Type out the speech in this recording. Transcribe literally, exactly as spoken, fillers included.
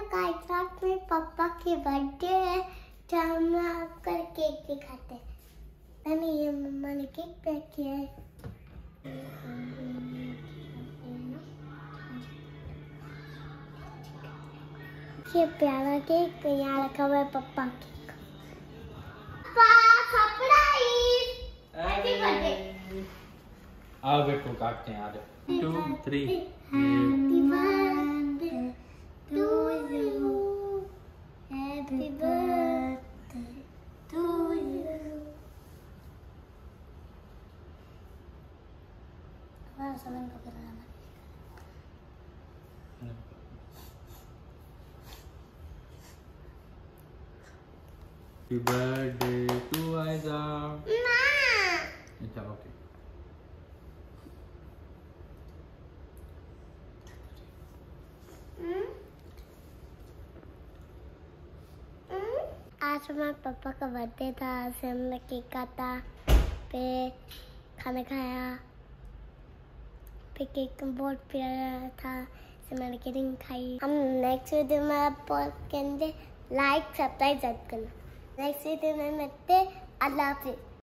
आइज़ा में पापा की बर्थडे है, तो हम आकर केक दिखाते हैं। मैंने ये मम्मा ने केक पैक किया है। ये प्यारा केक यहाँ रखा हुआ है पापा केक। पापा सरप्राइज! Happy birthday! आओ बेटू काटते हैं। आज two three happy birthday to you, happy birthday to you. हमारा सामान को लगाना। Happy birthday to Aiza. माँ अच्छा ओके। आज हमारे पापा का बर्थडे था, आज हमने केक काटा, फिर खाना खाया, फिर केक बहुत प्यारा था, फिर मैंने केक खाई। हम नेक्स्ट वीडियो में आप करेंगे लाइक सब्सक्राइब करना। नेक्स्ट वीडियो में मिलते हैं। अल्लाह हाफिज़।